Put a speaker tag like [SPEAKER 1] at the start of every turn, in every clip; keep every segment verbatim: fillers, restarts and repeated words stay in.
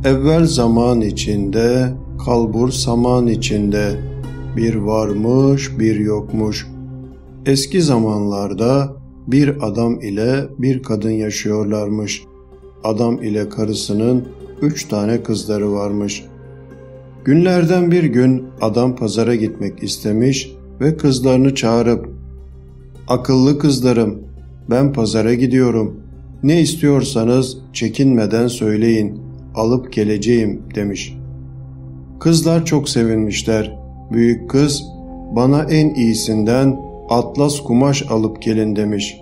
[SPEAKER 1] Evvel zaman içinde, kalbur saman içinde, bir varmış bir yokmuş. Eski zamanlarda bir adam ile bir kadın yaşıyorlarmış. Adam ile karısının üç tane kızları varmış. Günlerden bir gün adam pazara gitmek istemiş ve kızlarını çağırıp "Akıllı kızlarım, ben pazara gidiyorum. Ne istiyorsanız çekinmeden söyleyin, alıp geleceğim" demiş. Kızlar çok sevinmişler. Büyük kız, "Bana en iyisinden atlas kumaş alıp gelin" demiş.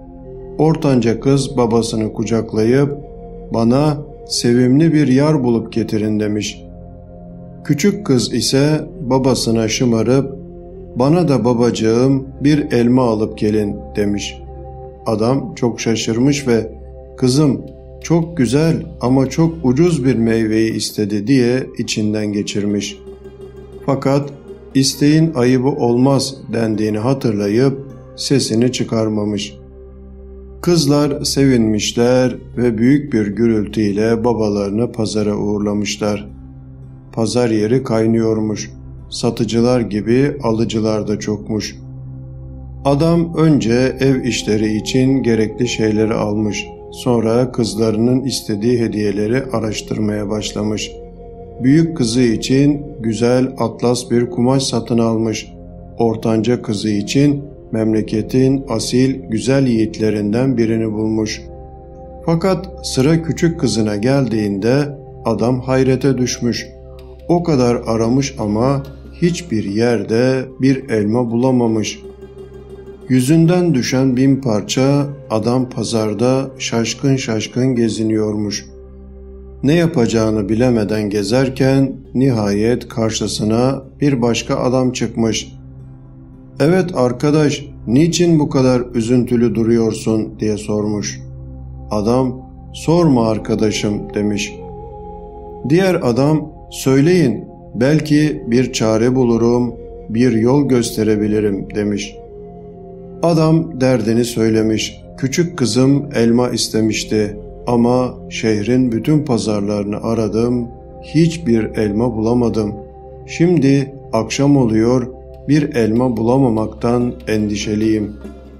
[SPEAKER 1] Ortanca kız babasını kucaklayıp, "Bana sevimli bir yar bulup getirin" demiş. Küçük kız ise babasına şımarıp, "Bana da babacığım bir elma alıp gelin" demiş. Adam çok şaşırmış ve "Kızım, çok güzel ama çok ucuz bir meyveyi istedi" diye içinden geçirmiş. Fakat isteğin ayıbı olmaz dendiğini hatırlayıp sesini çıkarmamış. Kızlar sevinmişler ve büyük bir gürültüyle babalarını pazara uğurlamışlar. Pazar yeri kaynıyormuş. Satıcılar gibi alıcılar da çokmuş. Adam önce ev işleri için gerekli şeyleri almış. Sonra kızlarının istediği hediyeleri araştırmaya başlamış. Büyük kızı için güzel atlas bir kumaş satın almış. Ortanca kızı için memleketin asil güzel yiğitlerinden birini bulmuş. Fakat sıra küçük kızına geldiğinde adam hayrete düşmüş. O kadar aramış ama hiçbir yerde bir elma bulamamış. Yüzünden düşen bin parça adam pazarda şaşkın şaşkın geziniyormuş. Ne yapacağını bilemeden gezerken nihayet karşısına bir başka adam çıkmış. "Evet arkadaş, niçin bu kadar üzüntülü duruyorsun?" diye sormuş. Adam, "Sorma arkadaşım" demiş. Diğer adam, "Söyleyin, belki bir çare bulurum, bir yol gösterebilirim" demiş. Adam derdini söylemiş. "Küçük kızım elma istemişti ama şehrin bütün pazarlarını aradım, hiçbir elma bulamadım. Şimdi akşam oluyor, bir elma bulamamaktan endişeliyim."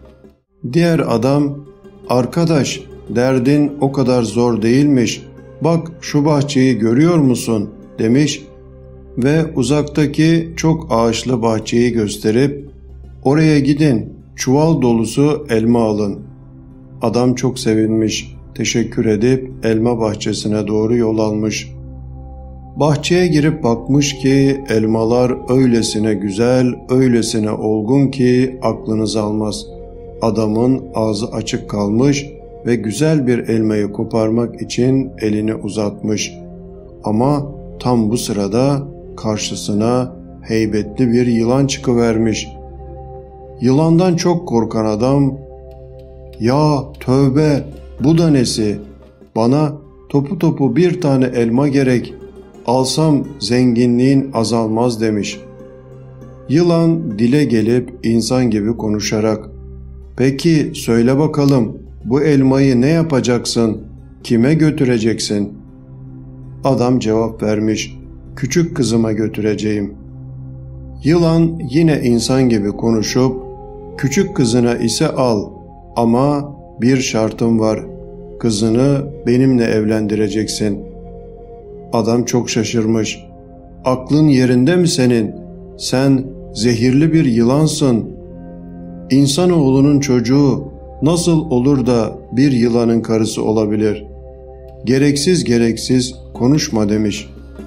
[SPEAKER 1] Diğer adam, "Arkadaş, derdin o kadar zor değilmiş, bak şu bahçeyi görüyor musun?" demiş ve uzaktaki çok ağaçlı bahçeyi gösterip, "Oraya gidin, çuval dolusu elma alın." Adam çok sevinmiş, teşekkür edip elma bahçesine doğru yol almış. Bahçeye girip bakmış ki elmalar öylesine güzel, öylesine olgun ki aklınız almaz. Adamın ağzı açık kalmış ve güzel bir elmayı koparmak için elini uzatmış. Ama tam bu sırada karşısına heybetli bir yılan çıkıvermiş. Yılandan çok korkan adam, "Ya tövbe, bu da nesi? Bana topu topu bir tane elma gerek, alsam zenginliğin azalmaz" demiş. Yılan dile gelip insan gibi konuşarak, "Peki söyle bakalım, bu elmayı ne yapacaksın, kime götüreceksin?" Adam cevap vermiş, "Küçük kızıma götüreceğim." Yılan yine insan gibi konuşup, "Küçük kızına ise al ama bir şartım var, kızını benimle evlendireceksin." Adam çok şaşırmış. "Aklın yerinde mi senin? Sen zehirli bir yılansın. İnsanoğlunun çocuğu nasıl olur da bir yılanın karısı olabilir? Gereksiz gereksiz konuşma" demiş.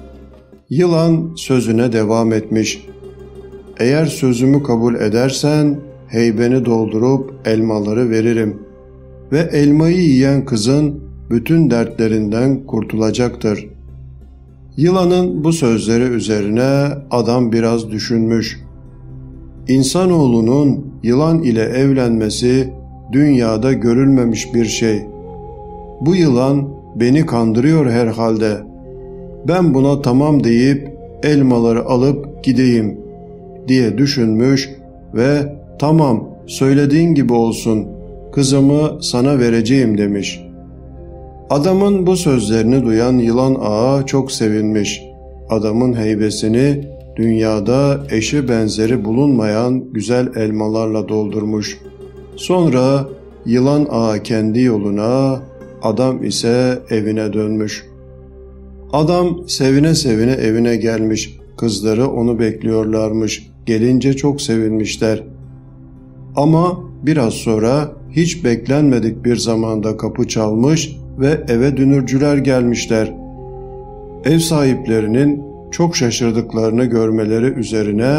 [SPEAKER 1] Yılan sözüne devam etmiş. "Eğer sözümü kabul edersen heybeni doldurup elmaları veririm ve elmayı yiyen kızın bütün dertlerinden kurtulacaktır." Yılanın bu sözleri üzerine adam biraz düşünmüş. İnsanoğlunun yılan ile evlenmesi dünyada görülmemiş bir şey. Bu yılan beni kandırıyor herhalde. Ben buna tamam deyip elmaları alıp gideyim diye düşünmüş ve "Tamam, söylediğin gibi olsun, kızımı sana vereceğim" demiş. Adamın bu sözlerini duyan Yılan Ağa çok sevinmiş. Adamın heybesini dünyada eşi benzeri bulunmayan güzel elmalarla doldurmuş. Sonra Yılan Ağa kendi yoluna, adam ise evine dönmüş. Adam sevine sevine evine gelmiş. Kızları onu bekliyorlarmış. Gelince çok sevinmişler. Ama biraz sonra hiç beklenmedik bir zamanda kapı çalmış ve eve dünürcüler gelmişler. Ev sahiplerinin çok şaşırdıklarını görmeleri üzerine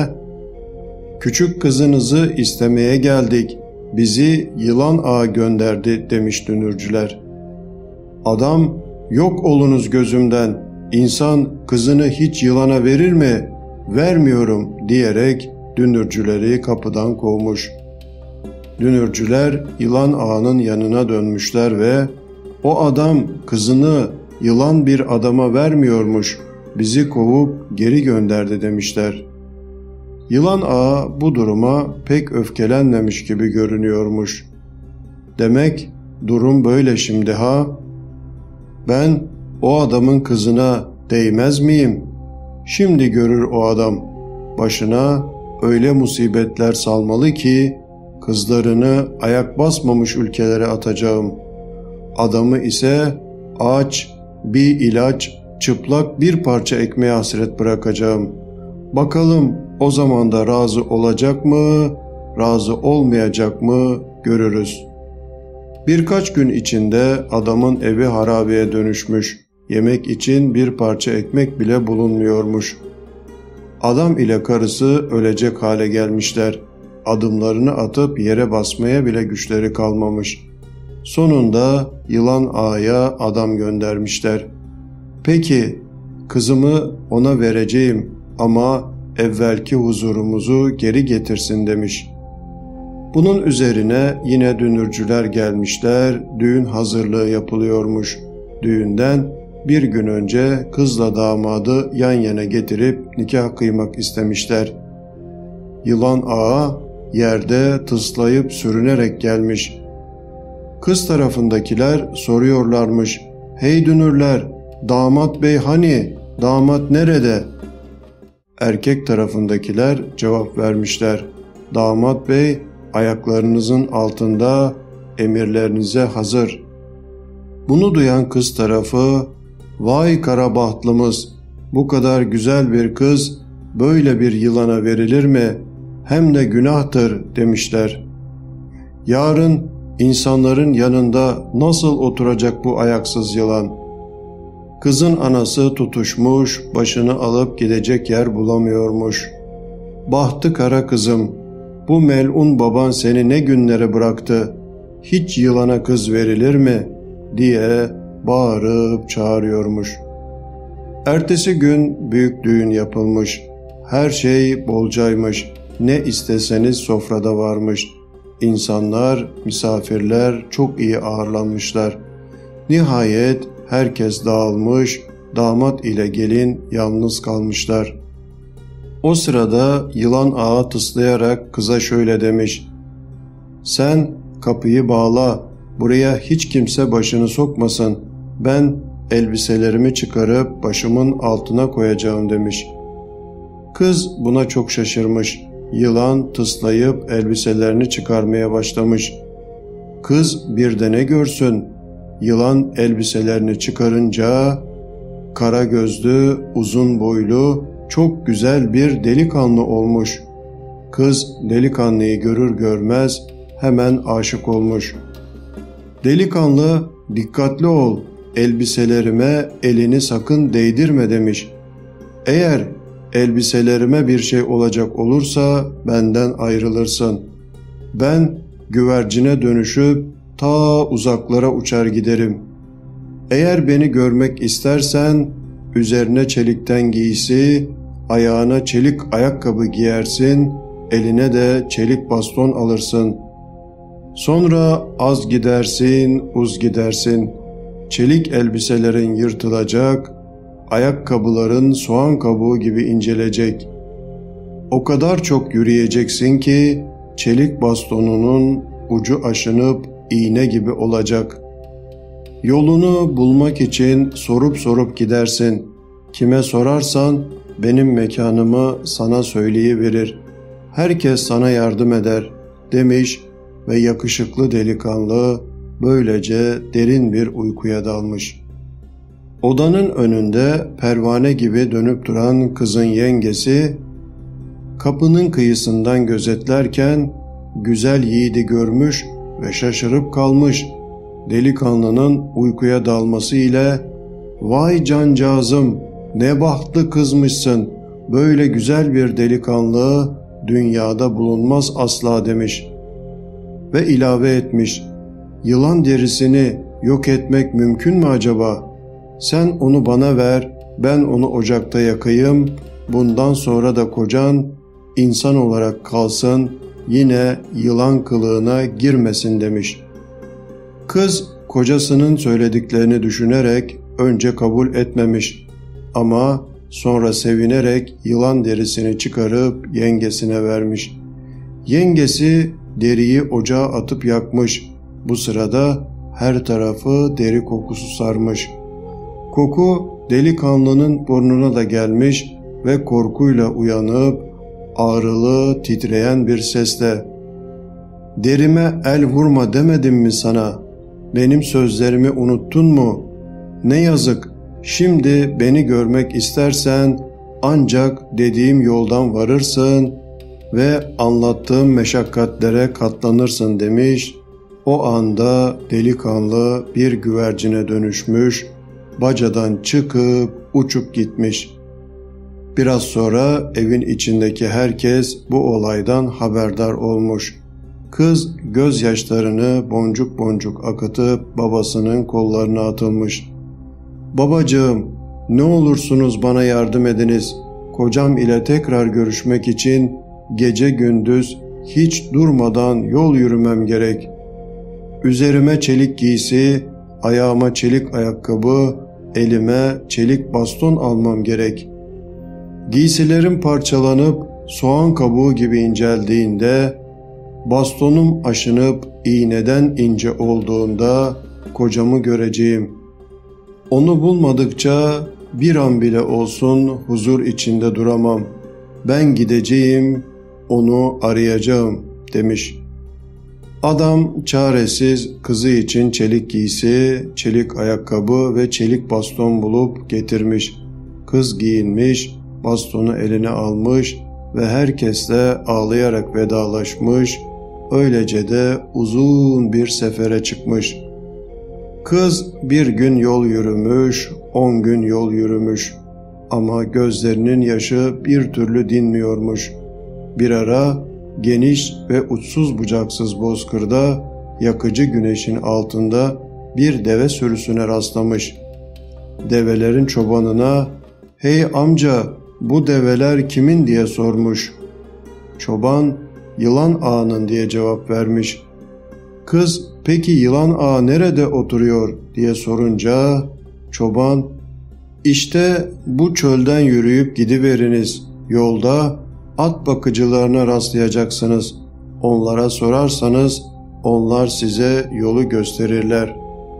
[SPEAKER 1] "Küçük kızınızı istemeye geldik. Bizi Yılan Ağa gönderdi," demiş dünürcüler. Adam "Yok olunuz gözümden. İnsan kızını hiç yılana verir mi? Vermiyorum," diyerek dünürcüleri kapıdan kovmuş. Dünürcüler Yılan Ağa'nın yanına dönmüşler ve "O adam kızını yılan bir adama vermiyormuş, bizi kovup geri gönderdi," demişler. Yılan Ağa bu duruma pek öfkelenmemiş gibi görünüyormuş. "Demek durum böyle şimdi ha? Ben o adamın kızına değmez miyim? Şimdi görür o adam. Başına öyle musibetler salmalı ki kızlarını ayak basmamış ülkelere atacağım. Adamı ise aç, bir ilaç, çıplak bir parça ekmeğe hasret bırakacağım. Bakalım o zaman da razı olacak mı, razı olmayacak mı görürüz." Birkaç gün içinde adamın evi harabeye dönüşmüş. Yemek için bir parça ekmek bile bulunmuyormuş. Adam ile karısı ölecek hale gelmişler. Adımlarını atıp yere basmaya bile güçleri kalmamış. Sonunda Yılan Ağa'ya adam göndermişler. "Peki, kızımı ona vereceğim ama evvelki huzurumuzu geri getirsin," demiş. Bunun üzerine yine dünürcüler gelmişler, düğün hazırlığı yapılıyormuş. Düğünden bir gün önce kızla damadı yan yana getirip nikah kıymak istemişler. Yılan Ağa yerde tıslayıp sürünerek gelmiş. Kız tarafındakiler soruyorlarmış, "Hey dünürler, damat bey hani, damat nerede?" Erkek tarafındakiler cevap vermişler, "Damat bey ayaklarınızın altında, emirlerinize hazır." Bunu duyan kız tarafı, "Vay kara bahtlımız, bu kadar güzel bir kız böyle bir yılana verilir mi? Hem de günahtır," demişler. "Yarın insanların yanında nasıl oturacak bu ayaksız yılan?" Kızın anası tutuşmuş, başını alıp gidecek yer bulamıyormuş. "Bahtı kara kızım, bu melun baban seni ne günlere bıraktı, hiç yılana kız verilir mi?" diye bağırıp çağırıyormuş. Ertesi gün büyük düğün yapılmış. Her şey bolcaymış. Ne isteseniz sofrada varmış. İnsanlar, misafirler çok iyi ağırlanmışlar. Nihayet herkes dağılmış, damat ile gelin yalnız kalmışlar. O sırada Yılan Ağa tıslayarak kıza şöyle demiş: "Sen kapıyı bağla, buraya hiç kimse başını sokmasın. Ben elbiselerimi çıkarıp başımın altına koyacağım," demiş. Kız buna çok şaşırmış. Yılan tıslayıp elbiselerini çıkarmaya başlamış. Kız bir de ne görsün? Yılan elbiselerini çıkarınca kara gözlü, uzun boylu, çok güzel bir delikanlı olmuş. Kız delikanlıyı görür görmez hemen aşık olmuş. Delikanlı, "Dikkatli ol, elbiselerime elini sakın değdirme," demiş. "Eğer elbiselerime bir şey olacak olursa benden ayrılırsın. Ben güvercine dönüşüp ta uzaklara uçar giderim. Eğer beni görmek istersen üzerine çelikten giysi, ayağına çelik ayakkabı giyersin, eline de çelik baston alırsın. Sonra az gidersin, uz gidersin. Çelik elbiselerin yırtılacak, ayakkabıların soğan kabuğu gibi incelecek. O kadar çok yürüyeceksin ki çelik bastonunun ucu aşınıp iğne gibi olacak. Yolunu bulmak için sorup sorup gidersin. Kime sorarsan benim mekanımı sana söyleyiverir. Herkes sana yardım eder demiş ve yakışıklı delikanlı böylece derin bir uykuya dalmış. Odanın önünde pervane gibi dönüp duran kızın yengesi kapının kıyısından gözetlerken güzel yiğidi görmüş ve şaşırıp kalmış. Delikanlının uykuya dalması ile "Vay cancağızım, ne bahtlı kızmışsın, böyle güzel bir delikanlı dünyada bulunmaz asla" demiş. Ve ilave etmiş, "Yılan derisini yok etmek mümkün mü acaba? Sen onu bana ver, ben onu ocakta yakayım, bundan sonra da kocan insan olarak kalsın, yine yılan kılığına girmesin" demiş. Kız kocasının söylediklerini düşünerek önce kabul etmemiş ama sonra sevinerek yılan derisini çıkarıp yengesine vermiş. Yengesi deriyi ocağa atıp yakmış. Bu sırada her tarafı deri kokusu sarmış. Koku delikanlının burnuna da gelmiş ve korkuyla uyanıp ağrılı, titreyen bir sesle "Derime el vurma demedim mi sana? Benim sözlerimi unuttun mu? Ne yazık, şimdi beni görmek istersen ancak dediğim yoldan varırsın ve anlattığım meşakkatlere katlanırsın" demiş. O anda delikanlı bir güvercine dönüşmüş, bacadan çıkıp uçup gitmiş. Biraz sonra evin içindeki herkes bu olaydan haberdar olmuş. Kız gözyaşlarını boncuk boncuk akıtıp babasının kollarına atılmış. "Babacığım, ne olursunuz bana yardım ediniz. Kocam ile tekrar görüşmek için gece gündüz hiç durmadan yol yürümem gerek. Üzerime çelik giysi, ayağıma çelik ayakkabı, elime çelik baston almam gerek. Giysilerim parçalanıp soğan kabuğu gibi inceldiğinde, bastonum aşınıp iğneden ince olduğunda kocamı göreceğim. Onu bulmadıkça bir an bile olsun huzur içinde duramam. Ben gideceğim, onu arayacağım" demiş. Adam çaresiz kızı için çelik giysi, çelik ayakkabı ve çelik baston bulup getirmiş. Kız giyinmiş, bastonu eline almış ve herkesle ağlayarak vedalaşmış. Öylece de uzun bir sefere çıkmış. Kız bir gün yol yürümüş, on gün yol yürümüş ama gözlerinin yaşı bir türlü dinmiyormuş. Bir ara geniş ve uçsuz bucaksız bozkırda yakıcı güneşin altında bir deve sürüsüne rastlamış. Develerin çobanına "Hey amca, bu develer kimin?" diye sormuş. Çoban "Yılan ağanın" diye cevap vermiş. Kız "Peki yılan ağa nerede oturuyor?" diye sorunca çoban "İşte bu çölden yürüyüp gidiveriniz. Yolda at bakıcılarına rastlayacaksınız. Onlara sorarsanız onlar size yolu gösterirler."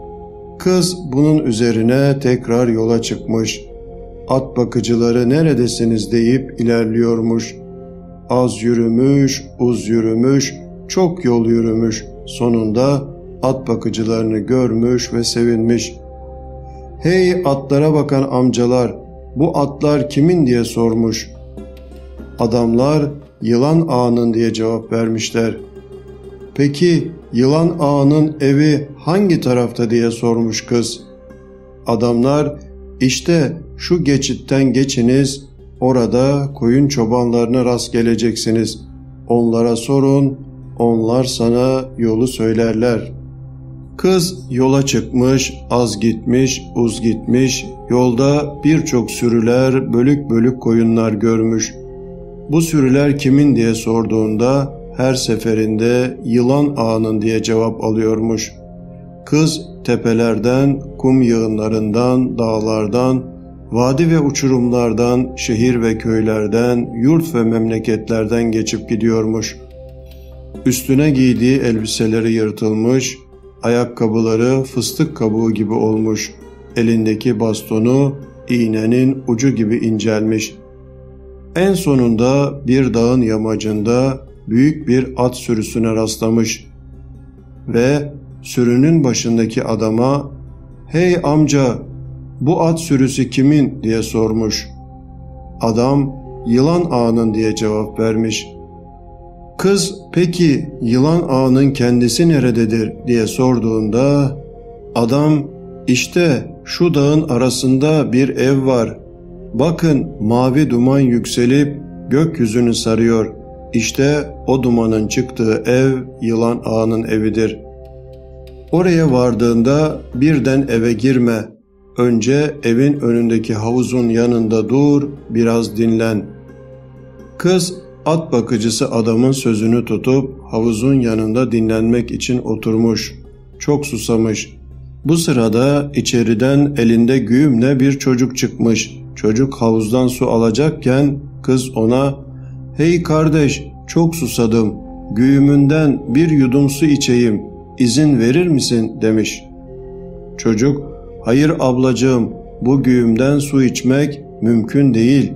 [SPEAKER 1] Kız bunun üzerine tekrar yola çıkmış. At bakıcıları neredesiniz deyip ilerliyormuş. Az yürümüş, uz yürümüş, çok yol yürümüş. Sonunda at bakıcılarını görmüş ve sevinmiş. "Hey atlara bakan amcalar, bu atlar kimin?" diye sormuş. Adamlar "Yılan ağanın" diye cevap vermişler. "Peki yılan ağanın evi hangi tarafta?" diye sormuş kız. Adamlar "İşte şu geçitten geçiniz, orada koyun çobanlarına rast geleceksiniz. Onlara sorun, onlar sana yolu söylerler." Kız yola çıkmış, az gitmiş, uz gitmiş, yolda birçok sürüler, bölük bölük koyunlar görmüş. Bu sürüler kimin diye sorduğunda her seferinde "Yılan ağanın" diye cevap alıyormuş. Kız tepelerden, kum yığınlarından, dağlardan, vadi ve uçurumlardan, şehir ve köylerden, yurt ve memleketlerden geçip gidiyormuş. Üstüne giydiği elbiseleri yırtılmış, Ayakkabıları fıstık kabuğu gibi olmuş. Elindeki bastonu iğnenin ucu gibi incelmiş. En sonunda bir dağın yamacında büyük bir at sürüsüne rastlamış ve sürünün başındaki adama "Hey amca, bu at sürüsü kimin?" diye sormuş. Adam "Yılan Ağa'nın" diye cevap vermiş. Kız "Peki Yılan Ağa'nın kendisi nerededir?" diye sorduğunda adam "İşte şu dağın arasında bir ev var. Bakın mavi duman yükselip gökyüzünü sarıyor. İşte o dumanın çıktığı ev Yılan Ağa'nın evidir. Oraya vardığında birden eve girme. Önce evin önündeki havuzun yanında dur, biraz dinlen." Kız at bakıcısı adamın sözünü tutup havuzun yanında dinlenmek için oturmuş. Çok susamış. Bu sırada içeriden elinde güğümle bir çocuk çıkmış. Çocuk havuzdan su alacakken kız ona "Hey kardeş, çok susadım. Güğümünden bir yudum su içeyim. İzin verir misin?" demiş. Çocuk "Hayır ablacığım, bu güğümden su içmek mümkün değil."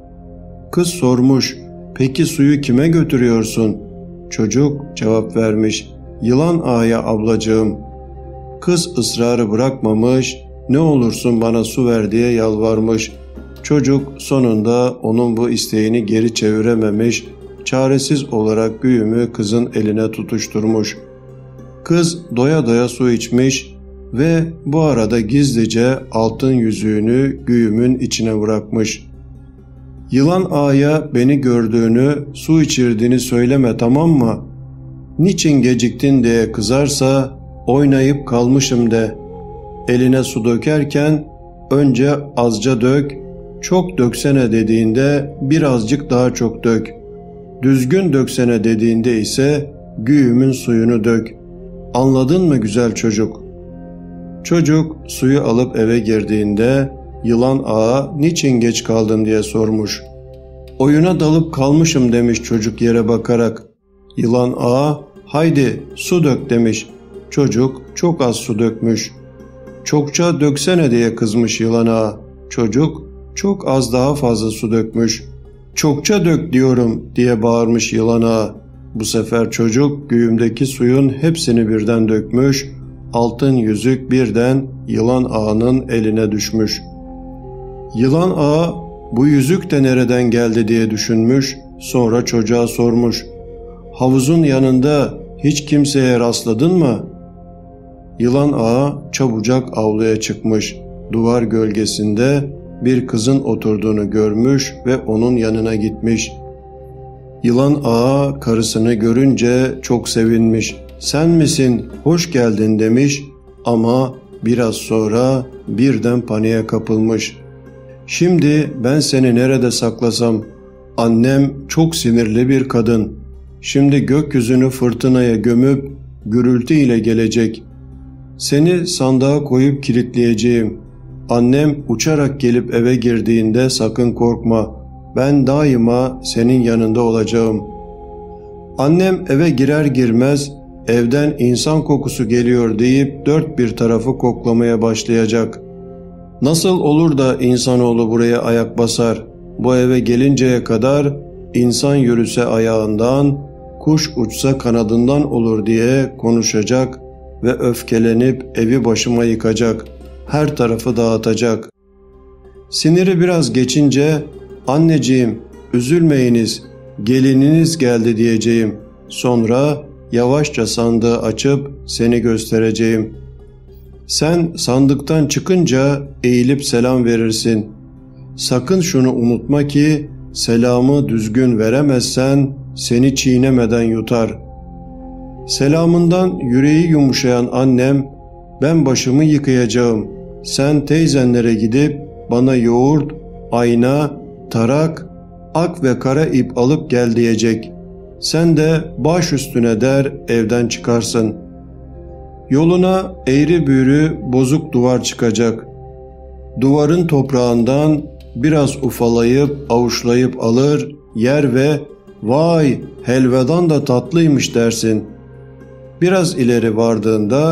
[SPEAKER 1] Kız sormuş, "Peki suyu kime götürüyorsun?" Çocuk cevap vermiş, "Yılan Ağa'ya ablacığım." Kız ısrarı bırakmamış, "Ne olursun bana su ver" diye yalvarmış. Çocuk sonunda onun bu isteğini geri çevirememiş, çaresiz olarak güğümü kızın eline tutuşturmuş. Kız doya doya su içmiş ve bu arada gizlice altın yüzüğünü güğümün içine bırakmış. "Yılan Ağa'ya beni gördüğünü, su içirdiğini söyleme, tamam mı? Niçin geciktin diye kızarsa oynayıp kalmışım de. Eline su dökerken önce azca dök, çok döksene dediğinde birazcık daha çok dök. Düzgün döksene dediğinde ise güğümün suyunu dök. Anladın mı güzel çocuk?" Çocuk suyu alıp eve girdiğinde Yılan Ağa "Niçin geç kaldın?" diye sormuş. "Oyuna dalıp kalmışım" demiş çocuk yere bakarak. Yılan Ağa "Haydi su dök" demiş. Çocuk çok az su dökmüş. "Çokça döksene" diye kızmış Yılan Ağa. Çocuk çok az daha fazla su dökmüş. "Çokça dök diyorum" diye bağırmış Yılan Ağa. Bu sefer çocuk güğümdeki suyun hepsini birden dökmüş. Altın yüzük birden Yılan Ağa'nın eline düşmüş. Yılan Ağa "Bu yüzük de nereden geldi?" diye düşünmüş. Sonra çocuğa sormuş. "Havuzun yanında hiç kimseye rastladın mı?" Yılan Ağa çabucak avluya çıkmış. Duvar gölgesinde bir kızın oturduğunu görmüş ve onun yanına gitmiş. Yılan Ağa karısını görünce çok sevinmiş. "Sen misin? Hoş geldin" demiş ama biraz sonra birden paniğe kapılmış. "Şimdi ben seni nerede saklasam? Annem çok sinirli bir kadın. Şimdi gökyüzünü fırtınaya gömüp gürültü ile gelecek. Seni sandığa koyup kilitleyeceğim. Annem uçarak gelip eve girdiğinde sakın korkma. Ben daima senin yanında olacağım." Annem eve girer girmez evden insan kokusu geliyor deyip dört bir tarafı koklamaya başlayacak. Nasıl olur da insanoğlu buraya ayak basar? Bu eve gelinceye kadar insan yürüse ayağından, kuş uçsa kanadından olur diye konuşacak ve öfkelenip evi başıma yıkacak, her tarafı dağıtacak. Siniri biraz geçince "Anneciğim, üzülmeyiniz, gelininiz geldi" diyeceğim. Sonra yavaşça sandığı açıp seni göstereceğim. Sen sandıktan çıkınca eğilip selam verirsin. Sakın şunu unutma ki selamı düzgün veremezsen seni çiğnemeden yutar. Selamından yüreği yumuşayan annem, "Ben başımı yıkayacağım. Sen teyzenlere gidip bana yoğurt, ayna, tarak, ak ve kara ip alıp gel" diyecek. Sen de baş üstüne der evden çıkarsın. Yoluna eğri büğrü bozuk duvar çıkacak. Duvarın toprağından biraz ufalayıp avuçlayıp alır, yer ve "Vay, helvadan da tatlıymış" dersin. Biraz ileri vardığında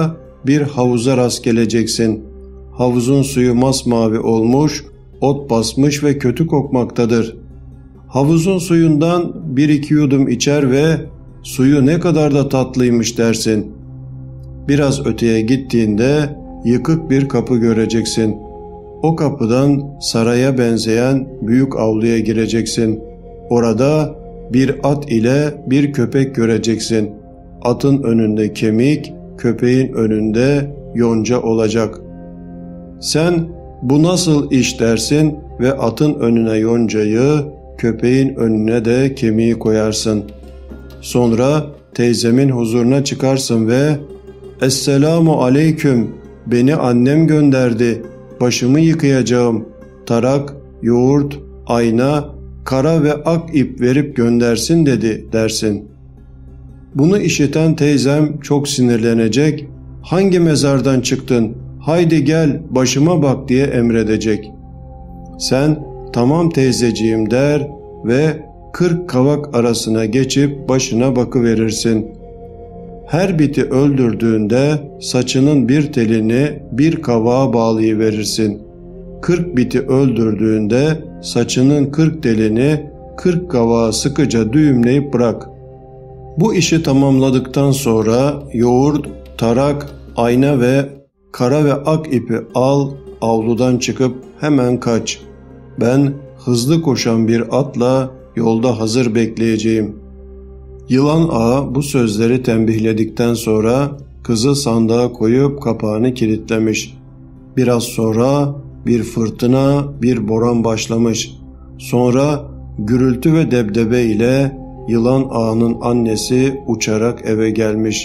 [SPEAKER 1] bir havuza rast geleceksin. Havuzun suyu masmavi olmuş, ot basmış ve kötü kokmaktadır. Havuzun suyundan bir iki yudum içer ve suyu ne kadar da tatlıymış dersin. Biraz öteye gittiğinde yıkık bir kapı göreceksin. O kapıdan saraya benzeyen büyük avluya gireceksin. Orada bir at ile bir köpek göreceksin. Atın önünde kemik, köpeğin önünde yonca olacak. Sen bu nasıl iş dersin ve atın önüne yoncayı, köpeğin önüne de kemiği koyarsın. Sonra teyzemin huzuruna çıkarsın ve "Esselamu aleyküm, beni annem gönderdi, başımı yıkayacağım, tarak, yoğurt, ayna, kara ve ak ip verip göndersin dedi" dersin. Bunu işiten teyzem çok sinirlenecek, "Hangi mezardan çıktın, haydi gel başıma bak" diye emredecek. Sen "Tamam teyzeciğim" der ve kırk kavak arasına geçip başına bakıverirsin. Her biti öldürdüğünde saçının bir telini bir kavağa bağlayıverirsin. Kırk biti öldürdüğünde saçının kırk telini kırk kavağa sıkıca düğümleyip bırak. Bu işi tamamladıktan sonra yoğurt, tarak, ayna ve kara ve ak ipi al, avludan çıkıp hemen kaç. Ben hızlı koşan bir atla yolda hazır bekleyeceğim. Yılan ağa bu sözleri tembihledikten sonra kızı sandığa koyup kapağını kilitlemiş. Biraz sonra bir fırtına, bir boran başlamış. Sonra gürültü ve debdebe ile yılan ağanın annesi uçarak eve gelmiş.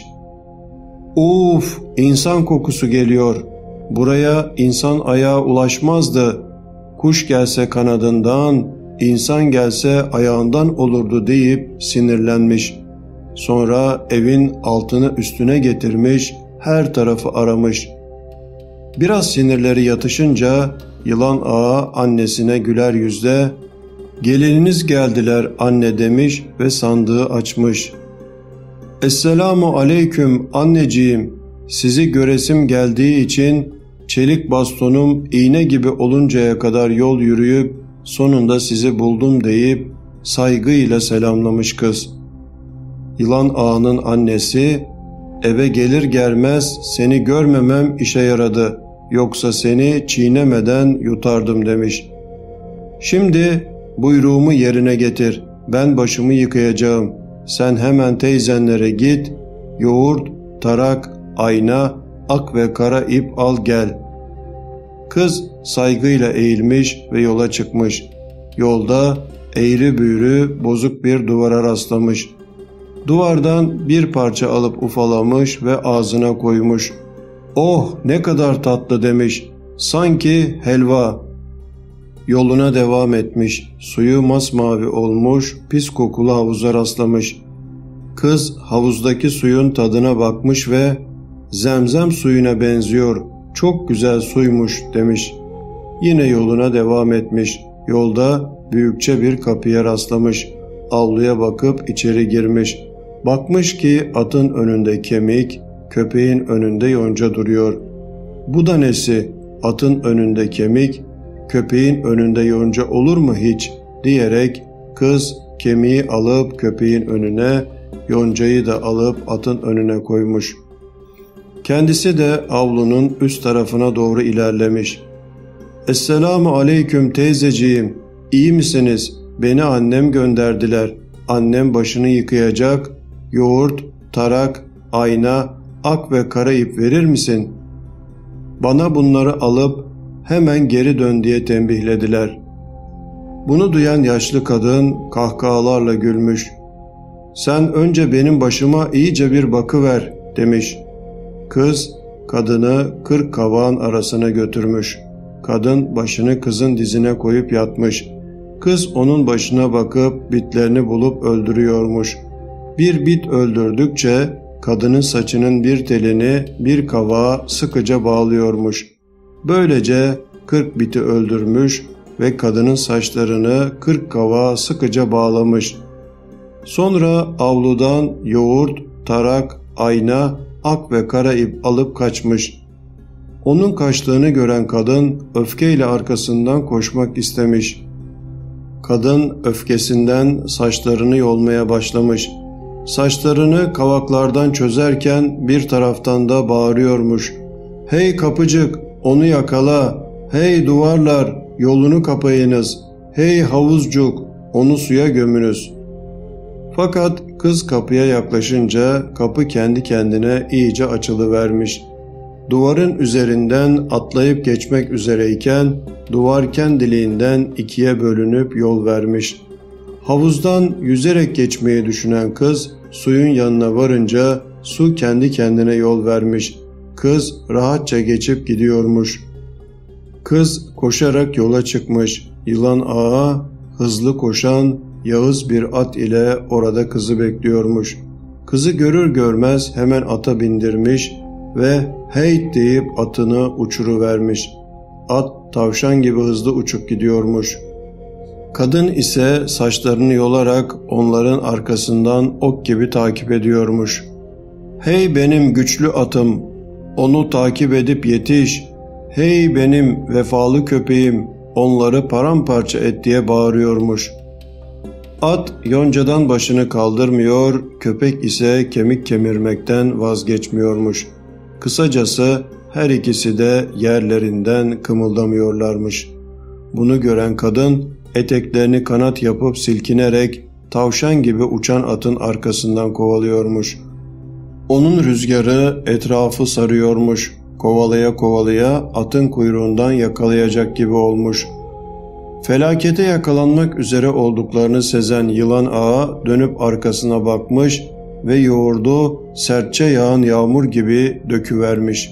[SPEAKER 1] "Uf, insan kokusu geliyor. Buraya insan ayağı ulaşmazdı. Kuş gelse kanadından, insan gelse ayağından olurdu" deyip sinirlenmiş. Sonra evin altını üstüne getirmiş, her tarafı aramış. Biraz sinirleri yatışınca yılan ağa annesine güler yüzle "Gelininiz geldiler anne" demiş ve sandığı açmış. "Esselamu aleyküm anneciğim, sizi göresim geldiği için çelik bastonum iğne gibi oluncaya kadar yol yürüyüp sonunda sizi buldum" deyip saygıyla selamlamış kız. Yılan ağanın annesi "Eve gelir gelmez seni görmemem işe yaradı, yoksa seni çiğnemeden yutardım" demiş. "Şimdi buyruğumu yerine getir, ben başımı yıkayacağım. Sen hemen teyzenlere git, yoğurt, tarak, ayna, ak ve kara ip al gel." Kız saygıyla eğilmiş ve yola çıkmış. Yolda eğri büğrü bozuk bir duvara rastlamış. Duvardan bir parça alıp ufalamış ve ağzına koymuş. "Oh ne kadar tatlı" demiş. "Sanki helva." Yoluna devam etmiş. Suyu masmavi olmuş, pis kokulu havuza rastlamış. Kız havuzdaki suyun tadına bakmış ve "Zemzem suyuna benziyor, çok güzel suymuş" demiş. Yine yoluna devam etmiş. Yolda büyükçe bir kapıya rastlamış. Avluya bakıp içeri girmiş. Bakmış ki atın önünde kemik, köpeğin önünde yonca duruyor. "Bu da nesi? Atın önünde kemik, köpeğin önünde yonca olur mu hiç?" diyerek kız kemiği alıp köpeğin önüne, yoncayı da alıp atın önüne koymuş. Kendisi de avlunun üst tarafına doğru ilerlemiş. "Esselamu aleyküm teyzeciğim, iyi misiniz? Beni annem gönderdiler. Annem başını yıkayacak, yoğurt, tarak, ayna, ak ve kara ip verir misin? Bana bunları alıp hemen geri dön" diye tembihlediler. Bunu duyan yaşlı kadın kahkahalarla gülmüş. "Sen önce benim başıma iyice bir bakıver" demiş. Kız kadını kırk kavağın arasına götürmüş. Kadın başını kızın dizine koyup yatmış. Kız onun başına bakıp bitlerini bulup öldürüyormuş. Bir bit öldürdükçe kadının saçının bir telini bir kavağa sıkıca bağlıyormuş. Böylece kırk biti öldürmüş ve kadının saçlarını kırk kavağa sıkıca bağlamış. Sonra avludan yoğurt, tarak, ayna, ak ve kara ip alıp kaçmış. Onun kaçtığını gören kadın öfkeyle arkasından koşmak istemiş. Kadın öfkesinden saçlarını yolmaya başlamış. Saçlarını kavaklardan çözerken bir taraftan da bağırıyormuş. "Hey kapıcık, onu yakala! Hey duvarlar, yolunu kapayınız! Hey havuzcuk, onu suya gömünüz!" Fakat kız kapıya yaklaşınca kapı kendi kendine iyice açılıvermiş. Duvarın üzerinden atlayıp geçmek üzereyken duvar kendiliğinden ikiye bölünüp yol vermiş. Havuzdan yüzerek geçmeyi düşünen kız suyun yanına varınca su kendi kendine yol vermiş. Kız rahatça geçip gidiyormuş. Kız koşarak yola çıkmış. Yılan ağa hızlı koşan yağız bir at ile orada kızı bekliyormuş. Kızı görür görmez hemen ata bindirmiş ve "hey" deyip atını uçuruvermiş. At tavşan gibi hızlı uçup gidiyormuş. Kadın ise saçlarını yolarak onların arkasından ok gibi takip ediyormuş. "Hey benim güçlü atım, onu takip edip yetiş. Hey benim vefalı köpeğim, onları paramparça et" diye bağırıyormuş. At yoncadan başını kaldırmıyor, köpek ise kemik kemirmekten vazgeçmiyormuş. Kısacası her ikisi de yerlerinden kımıldamıyorlarmış. Bunu gören kadın eteklerini kanat yapıp silkinerek tavşan gibi uçan atın arkasından kovalıyormuş. Onun rüzgarı etrafı sarıyormuş. Kovalaya kovalaya atın kuyruğundan yakalayacak gibi olmuş. Felakete yakalanmak üzere olduklarını sezen yılan ağa dönüp arkasına bakmış ve yoğurdu sertçe yağan yağmur gibi döküvermiş.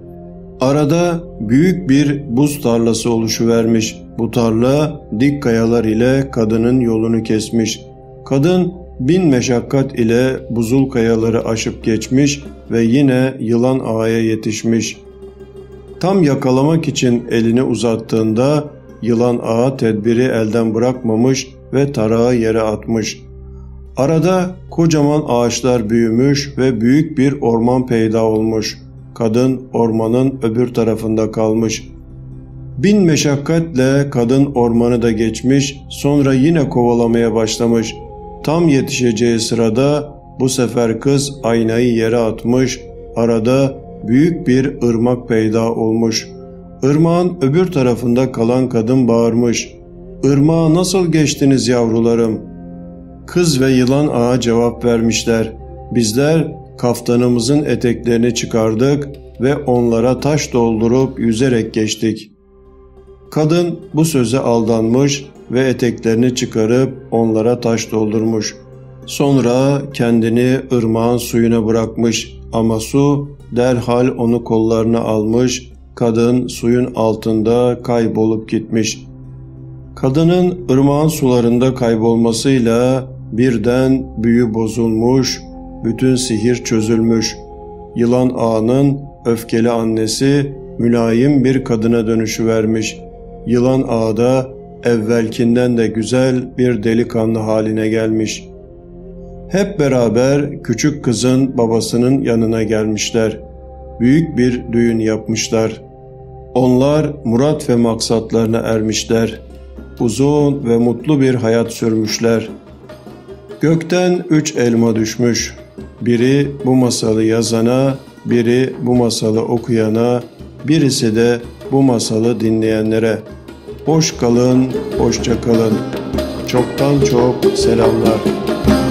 [SPEAKER 1] Arada büyük bir buz tarlası oluşuvermiş. Bu tarla dik kayalar ile kadının yolunu kesmiş. Kadın bin meşakkat ile buzul kayaları aşıp geçmiş ve yine yılan ağaya yetişmiş. Tam yakalamak için elini uzattığında yılan ağa tedbiri elden bırakmamış ve tarağı yere atmış. Arada kocaman ağaçlar büyümüş ve büyük bir orman peyda olmuş. Kadın ormanın öbür tarafında kalmış. Bin meşakkatle kadın ormanı da geçmiş, sonra yine kovalamaya başlamış. Tam yetişeceği sırada bu sefer kız aynayı yere atmış, arada büyük bir ırmak peyda olmuş. Irmağın öbür tarafında kalan kadın bağırmış. "Irmağa nasıl geçtiniz yavrularım?" Kız ve yılan ağa cevap vermişler. "Bizler kaftanımızın eteklerini çıkardık ve onlara taş doldurup yüzerek geçtik." Kadın bu söze aldanmış ve eteklerini çıkarıp onlara taş doldurmuş. Sonra kendini ırmağın suyuna bırakmış ama su derhal onu kollarına almış, kadın suyun altında kaybolup gitmiş. Kadının ırmağın sularında kaybolmasıyla birden büyü bozulmuş, bütün sihir çözülmüş. Yılan ağanın öfkeli annesi mülayim bir kadına dönüşüvermiş. Yılan ağa da evvelkinden de güzel bir delikanlı haline gelmiş. Hep beraber küçük kızın babasının yanına gelmişler. Büyük bir düğün yapmışlar. Onlar murat ve maksatlarına ermişler. Uzun ve mutlu bir hayat sürmüşler. Gökten üç elma düşmüş. Biri bu masalı yazana, biri bu masalı okuyana, birisi de bu masalı dinleyenlere. Hoş kalın, hoşça kalın. Çoktan çok selamlar.